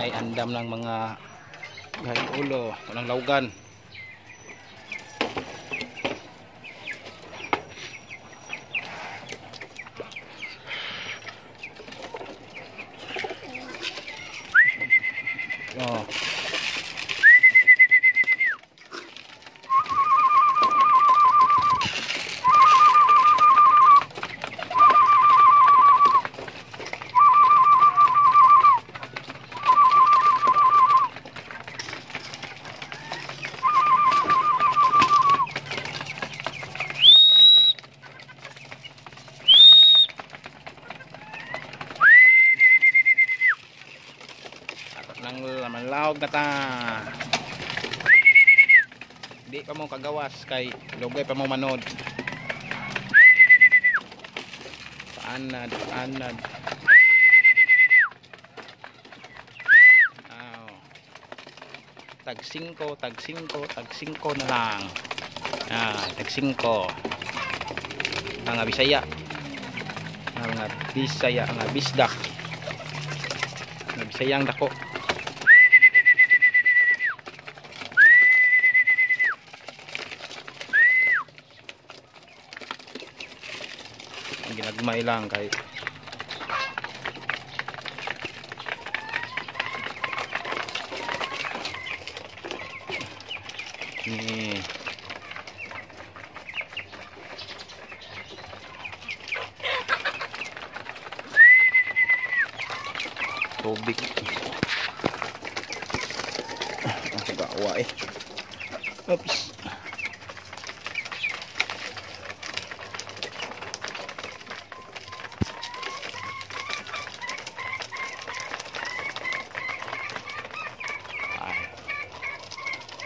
ay andam ng mga galing ulo, walang lawgan. Oh. Nang manlahog na ta. Di pa mo kagawas kay lugay pa mo manod. Paanad. Tag 5 na lang. Tag 5. Mga Bisaya. Mga bisdak. Mga Bisayang dako. Ginagmay lang kay ni tubig ang gawa oops.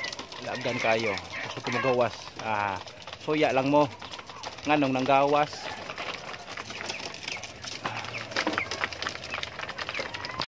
Lagan kayo kasi kumagawas suya lang mo nganong nang gawas